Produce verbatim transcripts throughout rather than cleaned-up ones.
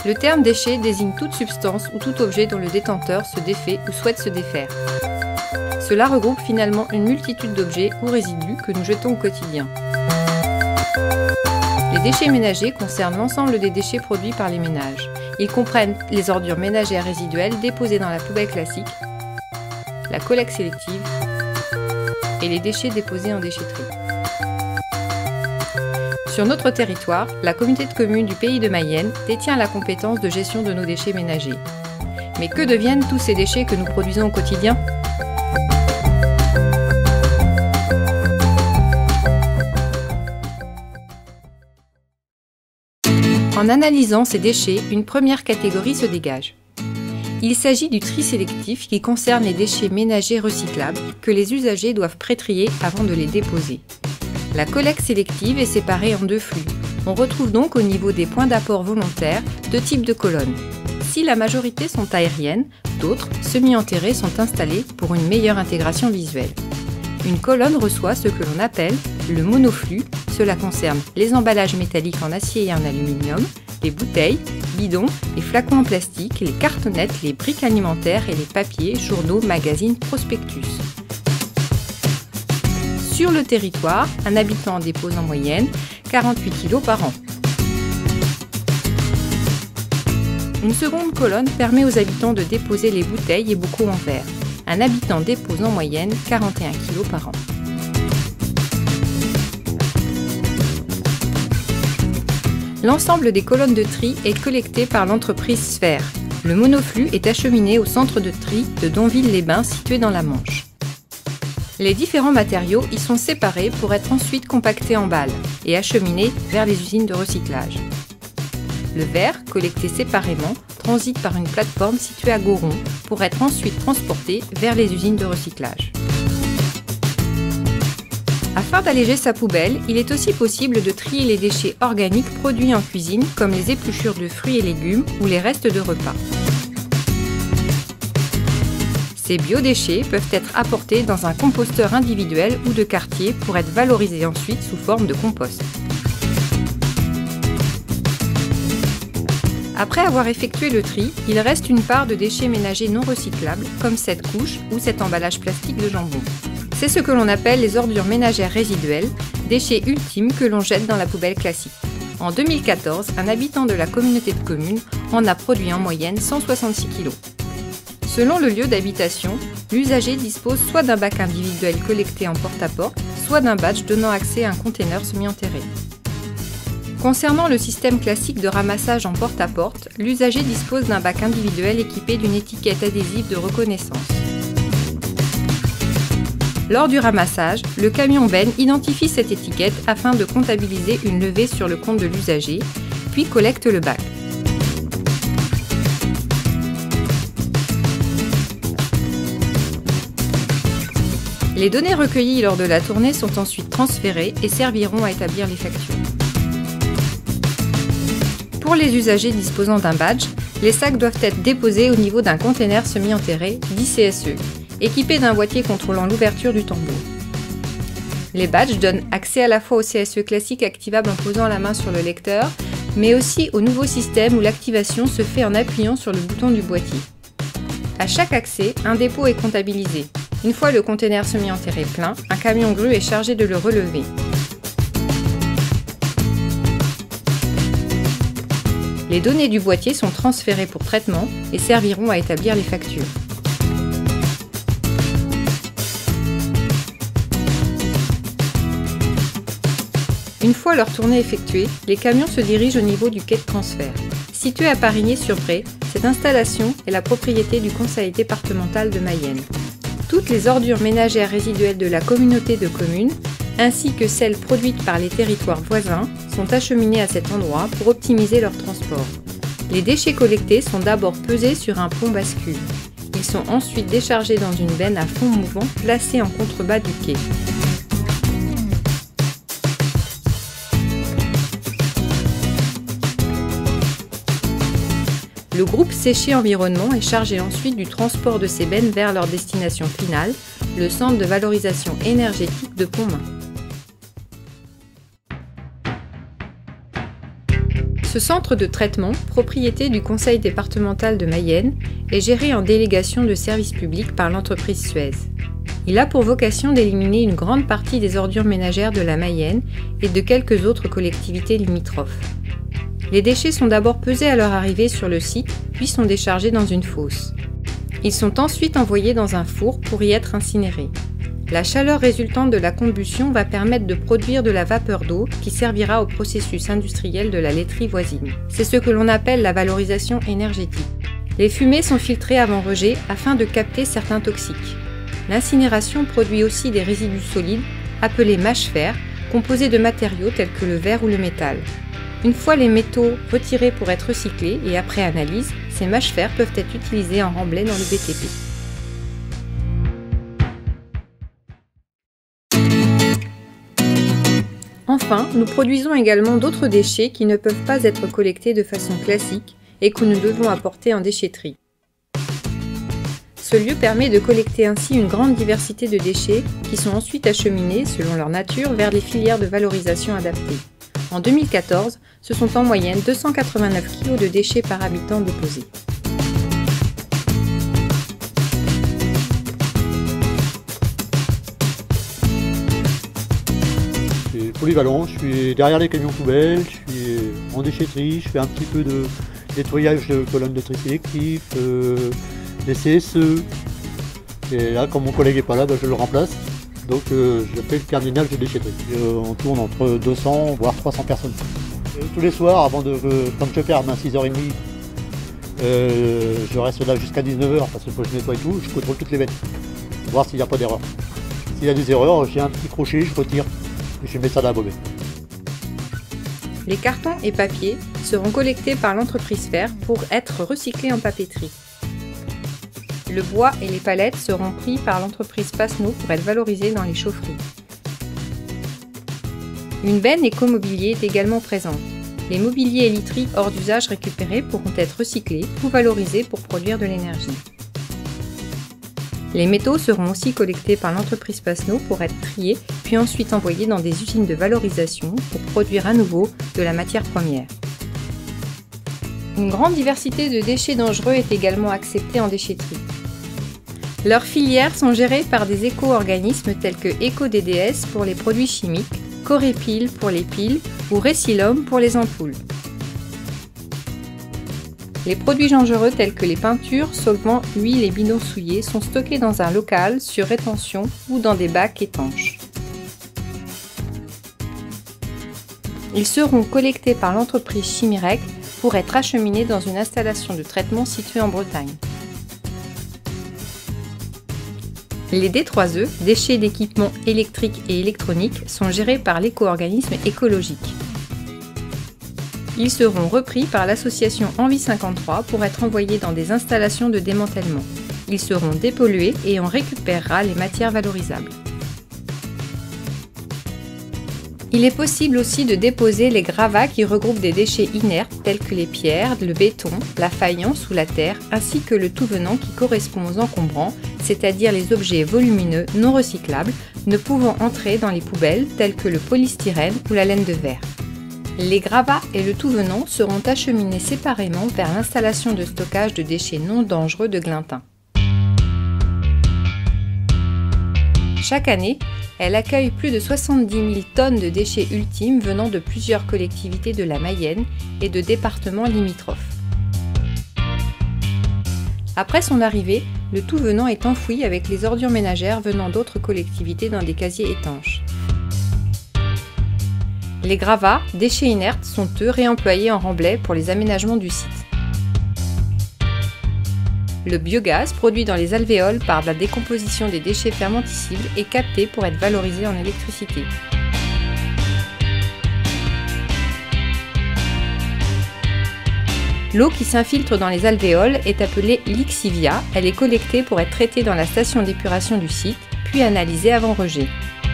Le terme déchet désigne toute substance ou tout objet dont le détenteur se défait ou souhaite se défaire. Cela regroupe finalement une multitude d'objets ou résidus que nous jetons au quotidien. Les déchets ménagers concernent l'ensemble des déchets produits par les ménages. Ils comprennent les ordures ménagères résiduelles déposées dans la poubelle classique, la collecte sélective et les déchets déposés en déchetterie. Sur notre territoire, la communauté de communes du Pays de Mayenne détient la compétence de gestion de nos déchets ménagers. Mais que deviennent tous ces déchets que nous produisons au quotidien ? En analysant ces déchets, une première catégorie se dégage. Il s'agit du tri sélectif qui concerne les déchets ménagers recyclables que les usagers doivent pré-trier avant de les déposer. La collecte sélective est séparée en deux flux. On retrouve donc au niveau des points d'apport volontaires deux types de colonnes. Si la majorité sont aériennes, d'autres, semi-enterrées, sont installées pour une meilleure intégration visuelle. Une colonne reçoit ce que l'on appelle le monoflux. Cela concerne les emballages métalliques en acier et en aluminium, les bouteilles, bidons, les flacons en plastique, les cartonnettes, les briques alimentaires et les papiers, journaux, magazines, prospectus. Sur le territoire, un habitant dépose en moyenne quarante-huit kilos par an. Une seconde colonne permet aux habitants de déposer les bouteilles et bocaux en verre. Un habitant dépose en moyenne quarante et un kilos par an. L'ensemble des colonnes de tri est collecté par l'entreprise Sphère. Le monoflux est acheminé au centre de tri de Donville-les-Bains situé dans la Manche. Les différents matériaux y sont séparés pour être ensuite compactés en balles et acheminés vers les usines de recyclage. Le verre, collecté séparément, transite par une plateforme située à Goron pour être ensuite transporté vers les usines de recyclage. Afin d'alléger sa poubelle, il est aussi possible de trier les déchets organiques produits en cuisine comme les épluchures de fruits et légumes ou les restes de repas. Ces biodéchets peuvent être apportés dans un composteur individuel ou de quartier pour être valorisés ensuite sous forme de compost. Après avoir effectué le tri, il reste une part de déchets ménagers non recyclables comme cette couche ou cet emballage plastique de jambon. C'est ce que l'on appelle les ordures ménagères résiduelles, déchets ultimes que l'on jette dans la poubelle classique. En deux mille quatorze, un habitant de la communauté de communes en a produit en moyenne cent soixante-six kilos. Selon le lieu d'habitation, l'usager dispose soit d'un bac individuel collecté en porte-à-porte, soit d'un badge donnant accès à un conteneur semi-enterré. Concernant le système classique de ramassage en porte-à-porte, l'usager dispose d'un bac individuel équipé d'une étiquette adhésive de reconnaissance. Lors du ramassage, le camion benne identifie cette étiquette afin de comptabiliser une levée sur le compte de l'usager, puis collecte le bac. Les données recueillies lors de la tournée sont ensuite transférées et serviront à établir les factures. Pour les usagers disposant d'un badge, les sacs doivent être déposés au niveau d'un conteneur semi-enterré, dit C S E, équipé d'un boîtier contrôlant l'ouverture du tambour. Les badges donnent accès à la fois au C S E classique activable en posant la main sur le lecteur, mais aussi au nouveau système où l'activation se fait en appuyant sur le bouton du boîtier. À chaque accès, un dépôt est comptabilisé. Une fois le conteneur semi-enterré plein, un camion grue est chargé de le relever. Les données du boîtier sont transférées pour traitement et serviront à établir les factures. Une fois leur tournée effectuée, les camions se dirigent au niveau du quai de transfert. Situé à Parigné-sur-Bray, cette installation est la propriété du conseil départemental de Mayenne. Toutes les ordures ménagères résiduelles de la communauté de communes, ainsi que celles produites par les territoires voisins, sont acheminées à cet endroit pour optimiser leur transport. Les déchets collectés sont d'abord pesés sur un pont bascule. Ils sont ensuite déchargés dans une benne à fond mouvant placée en contrebas du quai. Le groupe Séché Environnement est chargé ensuite du transport de ces bennes vers leur destination finale, le centre de valorisation énergétique de Pontmain. Ce centre de traitement, propriété du Conseil départemental de Mayenne, est géré en délégation de service public par l'entreprise Suez. Il a pour vocation d'éliminer une grande partie des ordures ménagères de la Mayenne et de quelques autres collectivités limitrophes. Les déchets sont d'abord pesés à leur arrivée sur le site, puis sont déchargés dans une fosse. Ils sont ensuite envoyés dans un four pour y être incinérés. La chaleur résultante de la combustion va permettre de produire de la vapeur d'eau qui servira au processus industriel de la laiterie voisine. C'est ce que l'on appelle la valorisation énergétique. Les fumées sont filtrées avant rejet afin de capter certains toxiques. L'incinération produit aussi des résidus solides appelés mâche-fer, composés de matériaux tels que le verre ou le métal. Une fois les métaux retirés pour être recyclés et après analyse, ces mâche-fer peuvent être utilisés en remblai dans le B T P. Enfin, nous produisons également d'autres déchets qui ne peuvent pas être collectés de façon classique et que nous devons apporter en déchetterie. Ce lieu permet de collecter ainsi une grande diversité de déchets qui sont ensuite acheminés, selon leur nature, vers les filières de valorisation adaptées. En deux mille quatorze, ce sont en moyenne deux cent quatre-vingt-neuf kilos de déchets par habitant déposés. Je suis polyvalent, je suis derrière les camions poubelles, je suis en déchetterie, je fais un petit peu de nettoyage de colonnes de tri sélectif, euh, des C S E. Et là, comme mon collègue n'est pas là, ben, je le remplace. Donc euh, je fais le cardinal de déchetterie. Euh, on tourne entre deux cents voire trois cents personnes. Euh, tous les soirs, avant de, euh, quand je ferme à six heures trente, euh, je reste là jusqu'à dix-neuf heures parce qu'il faut que je nettoie tout, je contrôle toutes les veines, voir s'il n'y a pas d'erreur. S'il y a des erreurs, j'ai un petit crochet, je retire et je mets ça dans la bobette. Les cartons et papiers seront collectés par l'entreprise Fer pour être recyclés en papeterie. Le bois et les palettes seront pris par l'entreprise Pasno pour être valorisés dans les chaufferies. Une benne écomobilier est également présente. Les mobiliers et literies hors d'usage récupérés pourront être recyclés ou valorisés pour produire de l'énergie. Les métaux seront aussi collectés par l'entreprise Pasno pour être triés, puis ensuite envoyés dans des usines de valorisation pour produire à nouveau de la matière première. Une grande diversité de déchets dangereux est également acceptée en déchetterie. Leurs filières sont gérées par des éco-organismes tels que EcoDD S pour les produits chimiques, Corépil pour les piles ou Recilum pour les ampoules. Les produits dangereux tels que les peintures, solvants, huiles et bidons souillés sont stockés dans un local sur rétention ou dans des bacs étanches. Ils seront collectés par l'entreprise Chimirec pour être acheminés dans une installation de traitement située en Bretagne. Les D trois E, déchets d'équipements électriques et électroniques, sont gérés par l'éco-organisme écologique. Ils seront repris par l'association Envie cinquante-trois pour être envoyés dans des installations de démantèlement. Ils seront dépollués et on récupérera les matières valorisables. Il est possible aussi de déposer les gravats qui regroupent des déchets inertes tels que les pierres, le béton, la faïence ou la terre, ainsi que le tout venant qui correspond aux encombrants, c'est-à-dire les objets volumineux non recyclables ne pouvant entrer dans les poubelles tels que le polystyrène ou la laine de verre. Les gravats et le tout venant seront acheminés séparément vers l'installation de stockage de déchets non dangereux de Glintin. Chaque année, elle accueille plus de soixante-dix mille tonnes de déchets ultimes venant de plusieurs collectivités de la Mayenne et de départements limitrophes. Après son arrivée, le tout venant est enfoui avec les ordures ménagères venant d'autres collectivités dans des casiers étanches. Les gravats, déchets inertes, sont eux réemployés en remblai pour les aménagements du site. Le biogaz, produit dans les alvéoles par la décomposition des déchets fermentescibles, est capté pour être valorisé en électricité. L'eau qui s'infiltre dans les alvéoles est appelée lixivia. Elle est collectée pour être traitée dans la station d'épuration du site, puis analysée avant rejet.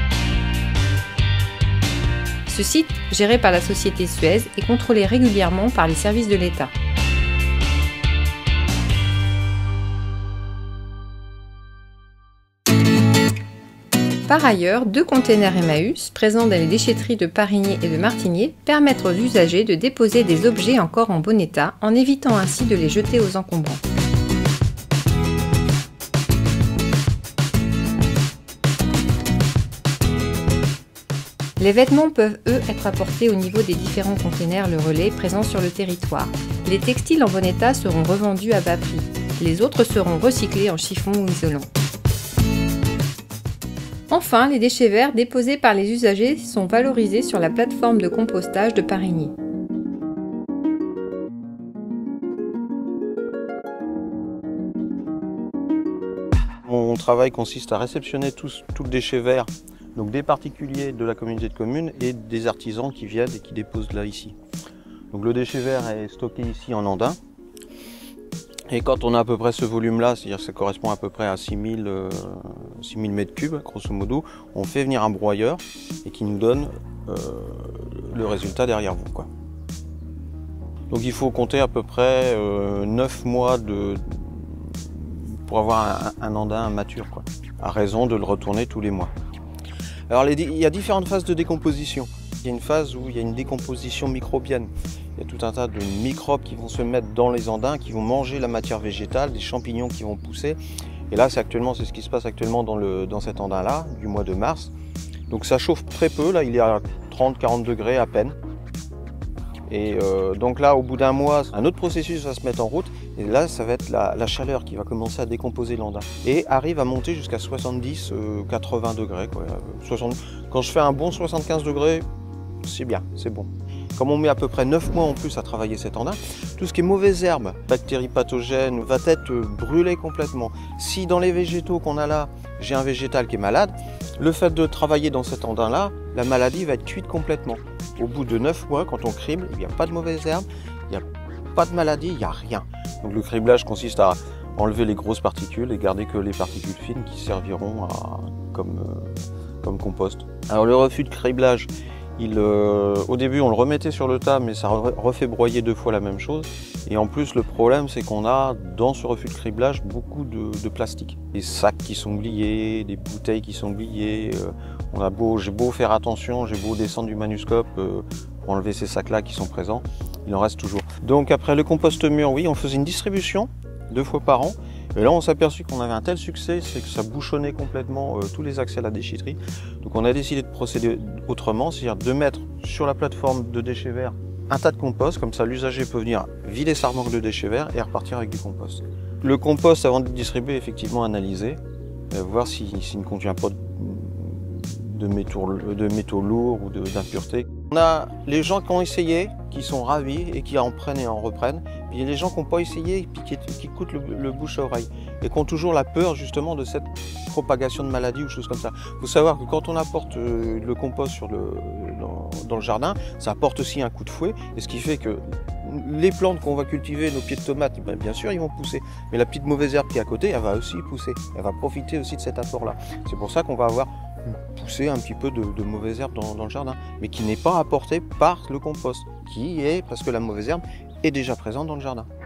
Ce site, géré par la société Suez, est contrôlé régulièrement par les services de l'État. Par ailleurs, deux containers Emmaüs, présents dans les déchetteries de Parigné et de Martigné, permettent aux usagers de déposer des objets encore en bon état, en évitant ainsi de les jeter aux encombrants. Les vêtements peuvent, eux, être apportés au niveau des différents containers Le Relais présents sur le territoire. Les textiles en bon état seront revendus à bas prix. Les autres seront recyclés en chiffon ou isolant. Enfin, les déchets verts déposés par les usagers sont valorisés sur la plateforme de compostage de Parigny. Mon travail consiste à réceptionner tout, tout le déchet vert, donc des particuliers de la communauté de communes et des artisans qui viennent et qui déposent là ici. Donc le déchet vert est stocké ici en andin. Et quand on a à peu près ce volume-là, c'est-à-dire que ça correspond à peu près à six mille mètres cubes, grosso modo, on fait venir un broyeur et qui nous donne euh, le résultat derrière vous, quoi. Donc il faut compter à peu près euh, neuf mois de, pour avoir un, un andin mature, quoi, à raison de le retourner tous les mois. Alors les, il y a différentes phases de décomposition. Il y a une phase où il y a une décomposition microbienne. Il y a tout un tas de microbes qui vont se mettre dans les andins, qui vont manger la matière végétale, des champignons qui vont pousser. Et là, c'est actuellement, c'est ce qui se passe actuellement dans, le, dans cet andin-là, du mois de mars. Donc ça chauffe très peu, là il est à trente à quarante degrés à peine. Et euh, donc là, au bout d'un mois, un autre processus va se mettre en route. Et là, ça va être la, la chaleur qui va commencer à décomposer l'andin. Et arrive à monter jusqu'à soixante-dix à quatre-vingts degrés, quoi. soixante... Quand je fais un bon soixante-quinze degrés, c'est bien, c'est bon. Comme on met à peu près neuf mois en plus à travailler cet andin, tout ce qui est mauvaises herbes, bactéries pathogènes, va être brûlé complètement. Si dans les végétaux qu'on a là, j'ai un végétal qui est malade, le fait de travailler dans cet andin-là, la maladie va être cuite complètement. Au bout de neuf mois, quand on crible, il n'y a pas de mauvaises herbes, il n'y a pas de maladie, il n'y a rien. Donc le criblage consiste à enlever les grosses particules et garder que les particules fines qui serviront à, comme, euh, comme compost. Alors le refus de criblage, Il, euh, au début, on le remettait sur le tas, mais ça refait broyer deux fois la même chose. Et en plus, le problème, c'est qu'on a, dans ce refus de criblage, beaucoup de, de plastique. Des sacs qui sont oubliés, des bouteilles qui sont oubliées. Euh, on a beau, j'ai beau faire attention, j'ai beau descendre du manuscope euh, pour enlever ces sacs-là qui sont présents, il en reste toujours. Donc après le compost mûr, oui, on faisait une distribution deux fois par an. Et là, on s'est aperçu qu'on avait un tel succès, c'est que ça bouchonnait complètement euh, tous les accès à la déchetterie. Donc on a décidé de procéder autrement, c'est-à-dire de mettre sur la plateforme de déchets verts un tas de compost, comme ça l'usager peut venir vider sa remorque de déchets verts et repartir avec du compost. Le compost, avant de le distribuer, est effectivement analysé, euh, voir s'il si, ne contient pas de, de, métaux, de métaux lourds ou d'impuretés. On a les gens qui ont essayé, qui sont ravis et qui en prennent et en reprennent. Puis il y a les gens qui n'ont pas essayé et puis qui, qui écoutent le, le bouche à oreille et qui ont toujours la peur justement de cette propagation de maladies ou choses comme ça. Il faut savoir que quand on apporte euh, le compost sur le, dans, dans le jardin, ça apporte aussi un coup de fouet, et ce qui fait que les plantes qu'on va cultiver, nos pieds de tomates, ben, bien sûr ils vont pousser, mais la petite mauvaise herbe qui est à côté, elle va aussi pousser, elle va profiter aussi de cet apport-là. C'est pour ça qu'on va avoir poussé un petit peu de, de mauvaise herbe dans, dans le jardin, mais qui n'est pas apportée par le compost, qui est parce que la mauvaise herbe est déjà présente dans le jardin.